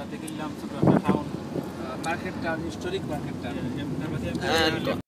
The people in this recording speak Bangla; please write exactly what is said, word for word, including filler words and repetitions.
Natin kilam sa town. Market town, historic market town.